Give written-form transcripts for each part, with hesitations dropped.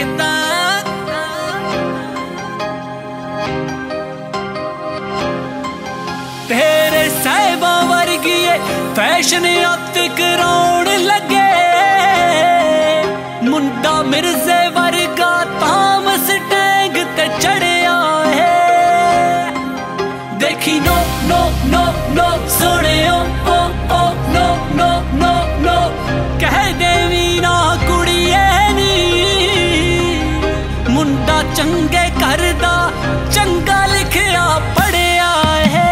तेरे साहिबा वर्गी फैशन अत कराउण लगे, मुंडा मिर्जे वर्गा ताम स्टैंग ते चढ़िया है। देखी नो नो नो नो सुने ओ ओ नो नो नो नो कह देवी ना कुड़िए नी, मुंडा चंगे करदा चंगा लिखिया पढ़िया है।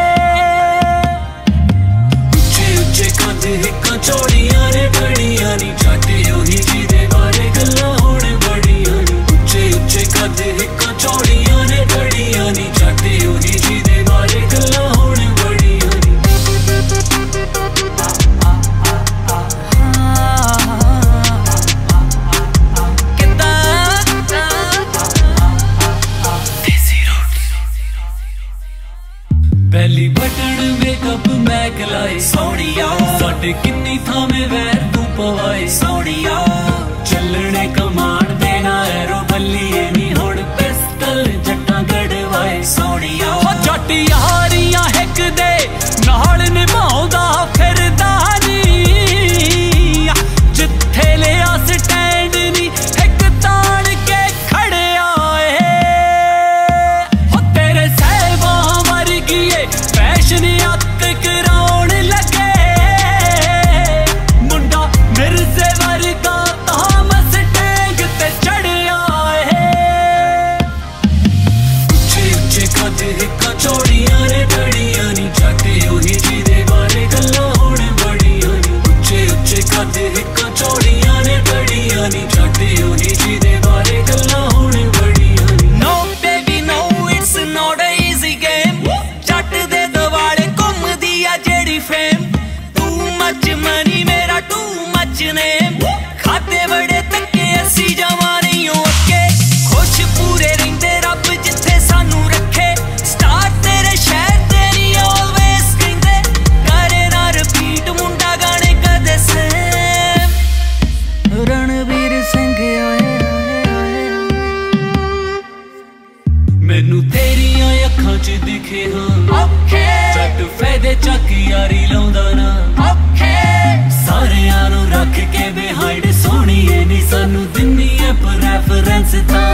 हिक्का चौड़ियां ने बड़ियां नी जाते ओही जिदे बारे गल्लां होण बड़ियां नी। उच्चे उच्चे कद हिक्का चौड़ियां ने बड़ियां नी जाते ओही जिदे बारे गल्लां होण बड़ियां नी। पहली बटन मेकअप मैं कलाए सोनिया, साडे किन्नी थामे वैर तू पवाए सोनिया। चलने कमान देना एरो बल्लिए नी हुण पिस्टल जट्टा गड़वाए सोनिया। जट यारियां हिक दे नाल निभाउंदा फिरदा नी, जिथे लिया स्टैंड नी हिक ताण के खड़िया है। तेरे साहिबा वर्गी फैशन अत कराउण लगे, मुंडा मिर्जे वर्गा ताम स्टैंग ते चढ़िया है। उच्चे उच्चे कद हिक्का चौड़ियां ने बड़ियां नी जाते ओही जिदे बारे गल्लां होण बड़ियां नी। उच्चे उच्चे कद हिक्का चौड़ियां ने बड़ियां नी जाते ओही जिदे बारे गल्लां होण बड़ियां नी। No baby no it's not an easy game, जट दे दवाले घुमदी आ जेड़ी फेम। Too much money मेरा too much name, खाते बड़े तक्के असी जावां नहीं अगे। खुश पूरे रहिंदे रब जिथे सानू रखे, स्टार तेरे शहर तेरी always कहंदे। करे ना रिपीट मुंडा गाने कदे सेम, रणवीर सिंह आए। मैनू तेरियां अखां च दिखे हाँ जट फैदे चक यारी लाउंदा ना। सारियां नू रख के बिहाइंड सोहणीए नी सानू दिन्नी है प्रेफरेंस तां।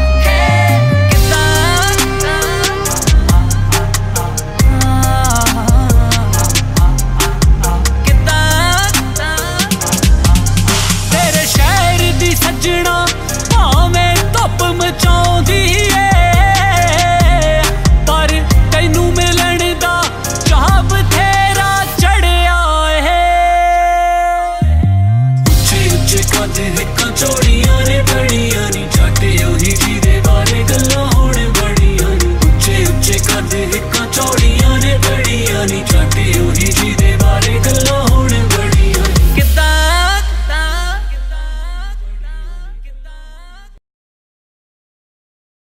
तेरे शहर दी सज्जणा भावें धुप मचाउंदी है, पर तैनू मिलण दा चाह बथेरा चढ़िया है। उच्चे उच्चे कद हिक्का चौड़ियां ने बड़ियां नी जाते ओही जिदे बारे गल्लां होण बड़ियां नी। उच्चे उच्चे कद हिक्का चौड़ियां